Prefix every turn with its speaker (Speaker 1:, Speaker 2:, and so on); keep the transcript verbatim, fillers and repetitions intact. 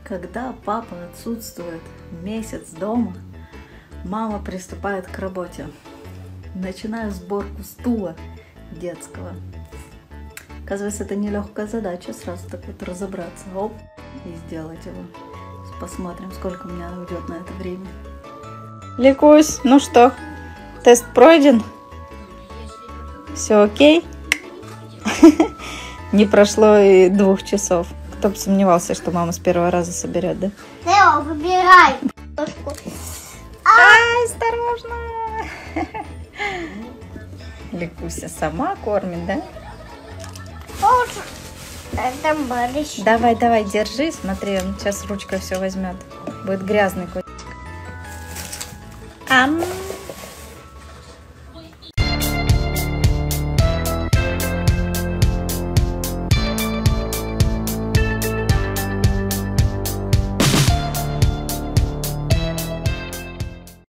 Speaker 1: Когда папа отсутствует месяц дома, мама приступает к работе. Начинаю сборку стула детского. Оказывается, это нелегкая задача, сразу так вот разобраться, оп, и сделать его. Посмотрим, сколько у меня уйдет на это время. Ликусь, ну что, тест пройден? Все окей? Не прошло и двух часов. Кто бы сомневался, что мама с первого раза соберет, да?
Speaker 2: Тео, выбирай.
Speaker 1: Ай, осторожно! Ликуся сама кормит, да?
Speaker 2: Это борщ.
Speaker 1: Давай, давай, держи, смотри, он сейчас ручкой все возьмет. Будет грязный котик. Ам!